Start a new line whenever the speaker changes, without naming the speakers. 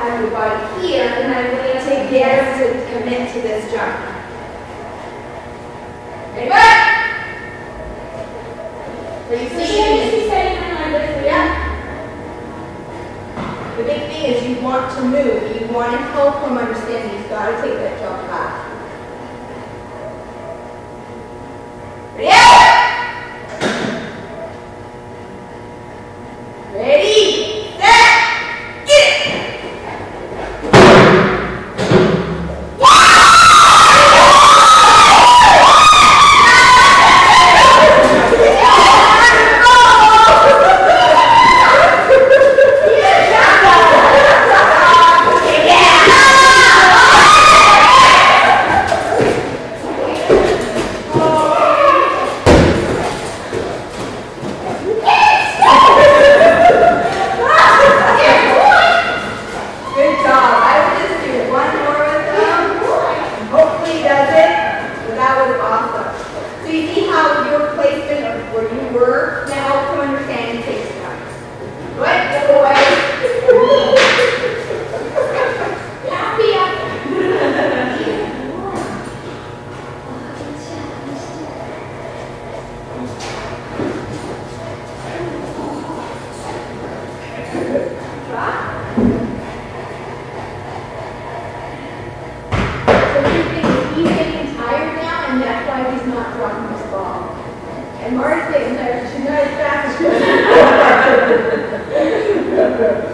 have your body here, and I'm going to dare to commit to this jump. Ready, back? So you see, you just be standing kind of like this, yeah? The big thing is you want to move. You want to help him understand he's got to take that jump back. Ready, out! Ready, set, get it! And Marty's getting tired, she's not as fast as she was.